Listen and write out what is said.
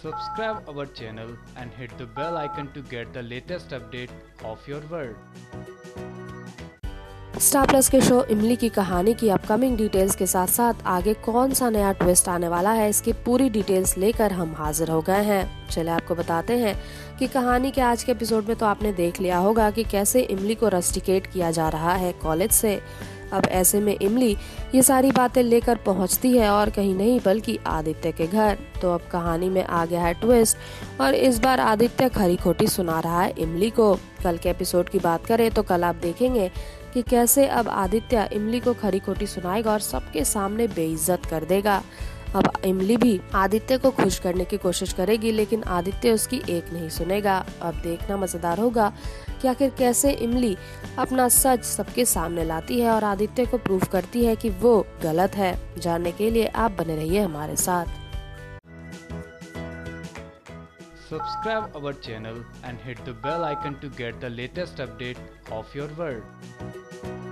Subscribe our channel and hit the bell icon to get the latest update of your world. Star plus के show Imlie की कहानी की upcoming details के साथ साथ आगे कौन सा नया ट्विस्ट आने वाला है, इसकी पूरी डिटेल्स लेकर हम हाजिर हो गए हैं। चलिए आपको बताते हैं कि कहानी के आज के एपिसोड में तो आपने देख लिया होगा कि कैसे इमली को रस्टिकेट किया जा रहा है कॉलेज से। अब ऐसे में इमली ये सारी बातें लेकर पहुंचती है और कहीं नहीं बल्कि आदित्य के घर। तो अब कहानी में आ गया है ट्विस्ट और इस बार आदित्य खरी खोटी सुना रहा है इमली को। कल के एपिसोड की बात करें तो कल आप देखेंगे कि कैसे अब आदित्य इमली को खरी खोटी सुनाएगा और सबके सामने बेइज्जत कर देगा। अब इमली भी आदित्य को खुश करने की कोशिश करेगी, लेकिन आदित्य उसकी एक नहीं सुनेगा। अब देखना मजेदार होगा कि आखिर कैसे इमली अपना सच सबके सामने लाती है और आदित्य को प्रूव करती है कि वो गलत है। जानने के लिए आप बने रहिए हमारे साथ। Subscribe our channel and hit the bell icon to get the latest update of your world.